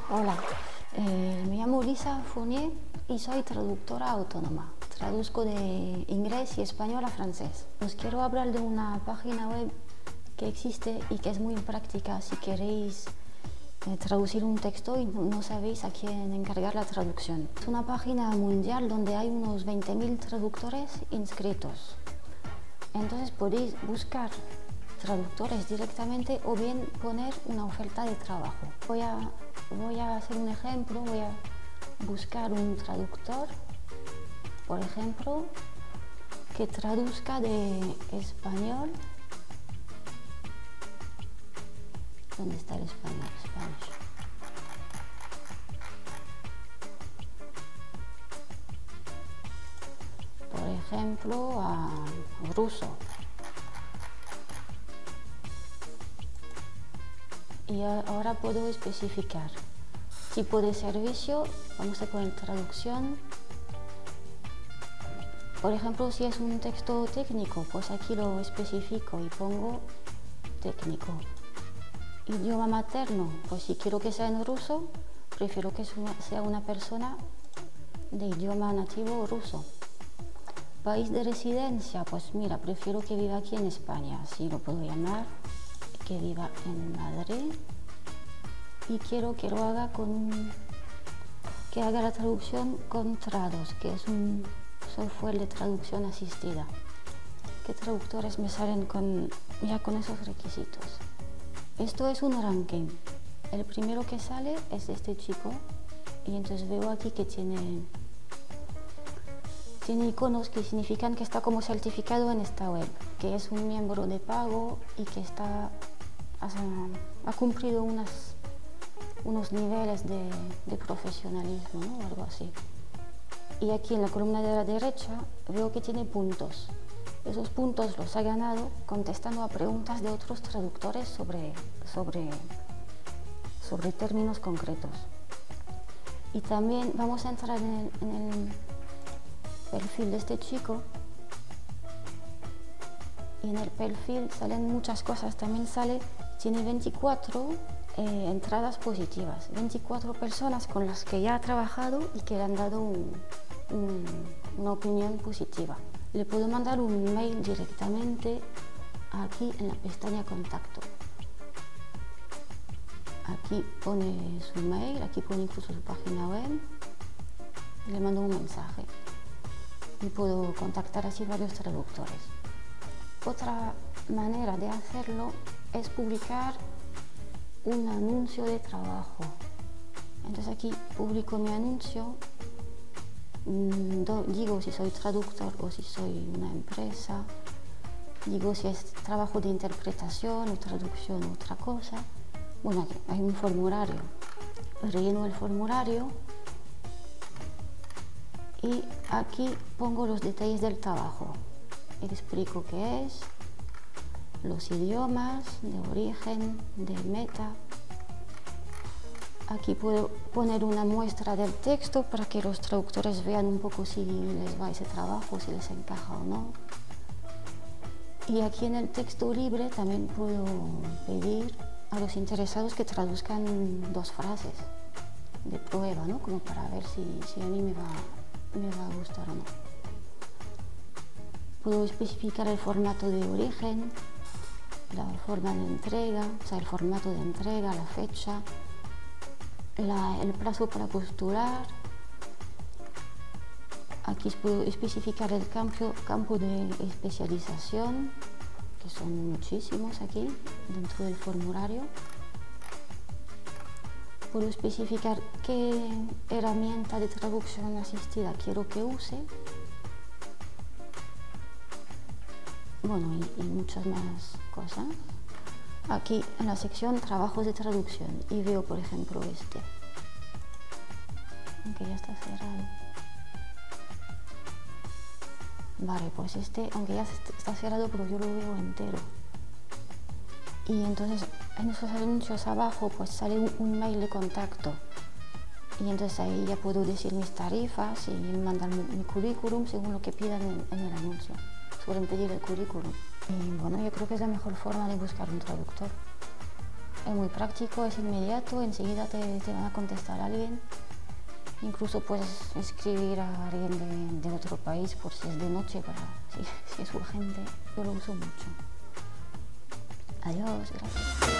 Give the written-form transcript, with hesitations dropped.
Hola, me llamo Lisa Fournier y soy traductora autónoma. Traduzco de inglés y español a francés. Os quiero hablar de una página web que existe y que es muy práctica si queréis traducir un texto y no sabéis a quién encargar la traducción. Es una página mundial donde hay unos 20.000 traductores inscritos. Entonces podéis buscar traductores directamente o bien poner una oferta de trabajo. Voy a hacer un ejemplo, voy a buscar un traductor, por ejemplo, que traduzca de español. ¿Dónde está el español? Spanish. Por ejemplo, a ruso. Y ahora puedo especificar tipo de servicio, vamos a poner traducción. Por ejemplo, si es un texto técnico, pues aquí lo especifico y pongo técnico. Idioma materno, pues si quiero que sea en ruso, prefiero que sea una persona de idioma nativo ruso. País de residencia, pues mira, prefiero que viva aquí en España, así lo puedo llamar, que viva en Madrid. Y quiero que lo haga que haga la traducción con Trados, que es un software de traducción asistida. ¿Qué traductores me salen ya con esos requisitos? Esto es un ranking. El primero que sale es este chico y entonces veo aquí que tiene iconos que significan que está como certificado en esta web, que es un miembro de pago y que ha cumplido unos niveles de profesionalismo, ¿no? O algo así. Y aquí en la columna de la derecha veo que tiene puntos. Esos puntos los ha ganado contestando a preguntas de otros traductores sobre términos concretos. Y también vamos a entrar en el perfil de este chico. Y en el perfil salen muchas cosas. También tiene 24 entradas positivas, 24 personas con las que ya ha trabajado y que le han dado una opinión positiva. Le puedo mandar un mail directamente aquí en la pestaña Contacto. Aquí pone su mail, aquí pone incluso su página web. Le mando un mensaje y puedo contactar así varios traductores. Otra manera de hacerlo es publicar un anuncio de trabajo. Entonces aquí publico mi anuncio, digo si soy traductor o si soy una empresa, digo si es trabajo de interpretación o traducción o otra cosa. Bueno, aquí hay un formulario, relleno el formulario y aquí pongo los detalles del trabajo. Explico qué es, los idiomas de origen, de meta. Aquí puedo poner una muestra del texto para que los traductores vean un poco si les va ese trabajo, si les encaja o no. Y aquí en el texto libre también puedo pedir a los interesados que traduzcan 2 frases de prueba, ¿no? Como para ver si a mí me va a gustar o no. Puedo especificar el formato de origen, la forma de entrega, o sea, el formato de entrega, la fecha, el plazo para postular. Aquí puedo especificar el campo de especialización, que son muchísimos aquí dentro del formulario. Puedo especificar qué herramienta de traducción asistida quiero que use. Bueno, y muchas más cosas. Aquí en la sección trabajos de traducción y veo, por ejemplo, este, aunque ya está cerrado. Vale, pues este, aunque ya está cerrado, pero yo lo veo entero. Y entonces en esos anuncios abajo pues sale un mail de contacto. Y entonces ahí ya puedo decir mis tarifas y mandar mi currículum según lo que pidan en el anuncio. Suelen pedir el currículum. Y bueno, yo creo que es la mejor forma de buscar un traductor. Es muy práctico, es inmediato, enseguida te van a contestar alguien. Incluso puedes escribir a alguien de otro país por si es de noche, si es urgente. Yo lo uso mucho. Adiós, gracias.